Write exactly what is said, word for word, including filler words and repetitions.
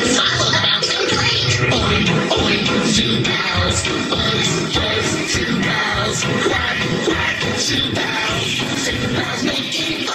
Talk about the break. Oink, oink, Zoopals. Buzz, buzz, Zoopals. Quack, quack, Zoopals. Zoopals making